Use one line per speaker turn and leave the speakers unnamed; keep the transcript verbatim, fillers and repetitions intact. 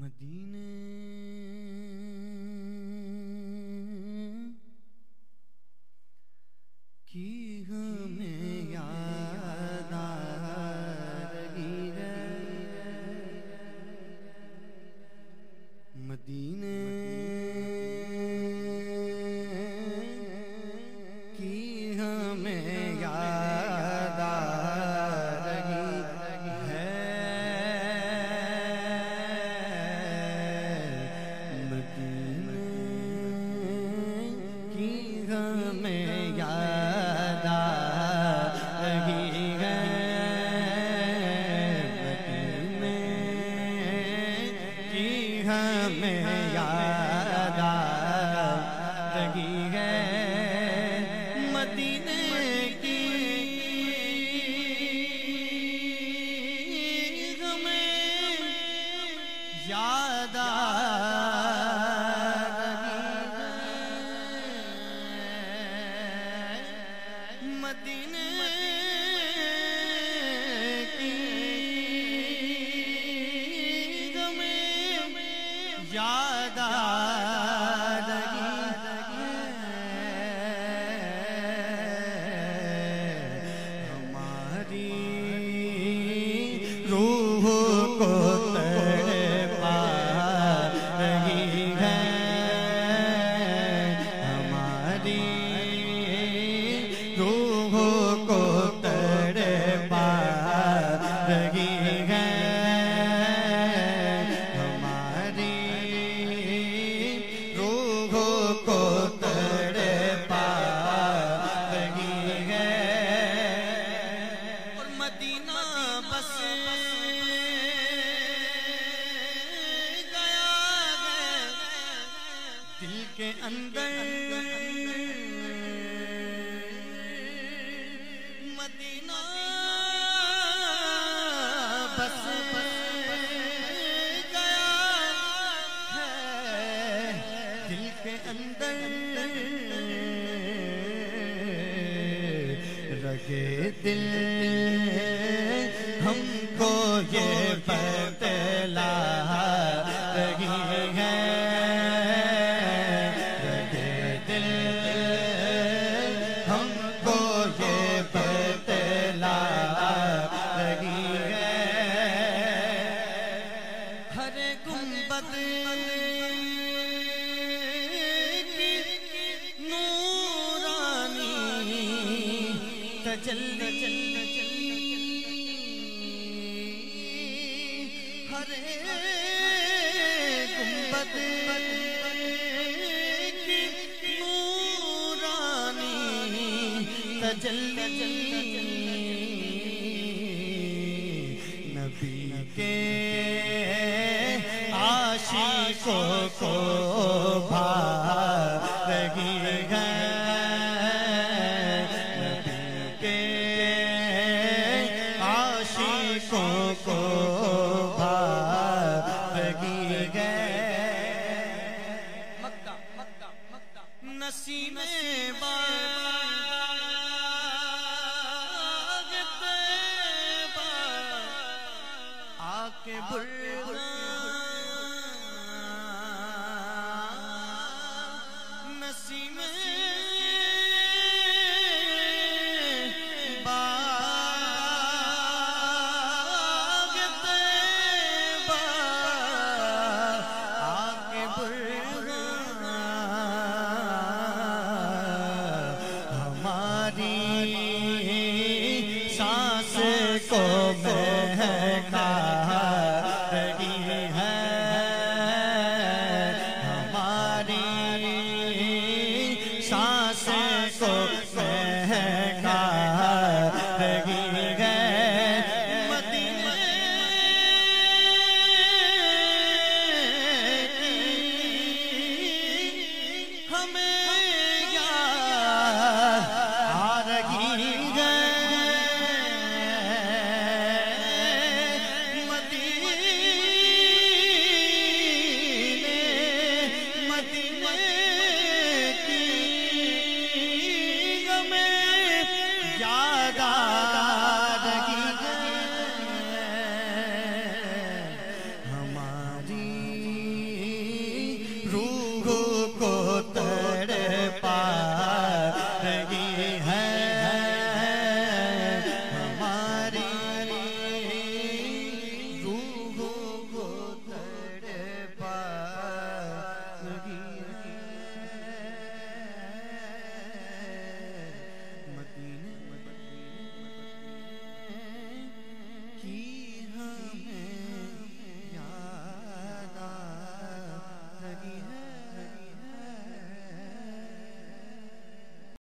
مدینے کی ہمیں یاد آ رہی ہے، مدینے کی ہمیں یاد آ رہی ہے، مدینے کی ہمیں یاد آ رہی ہے، مدینے کی ہمیں یاد آ رہی ہے، مدینے کی ہمیں یاد آ مدینے کی ہمیں یاد آ رہی ہے، ہماری روح کو تڑپا رہی ہے، ہماری روح کو تڑپا رہی ہے، ہماری روح کو تڑپا رہی ہے، اور مدینہ بس گیا ہے دل کے اندر، مدینہ بس گیا ہے دل کے اندر، رگے دل ہم کو یہ بتلا رہی ہے، رگے دل ہم کو یہ بتلا رہی ہے، ہر گنبد کی نورانی تجلی، ہر گنبد کی نورانی تجلی، نبی کے عاشقوں کو بھا رہی ہے، نبی کے عاشقوں کو بھا رہی ہے، نسیم باغ طیبہ آ کے بلغا روح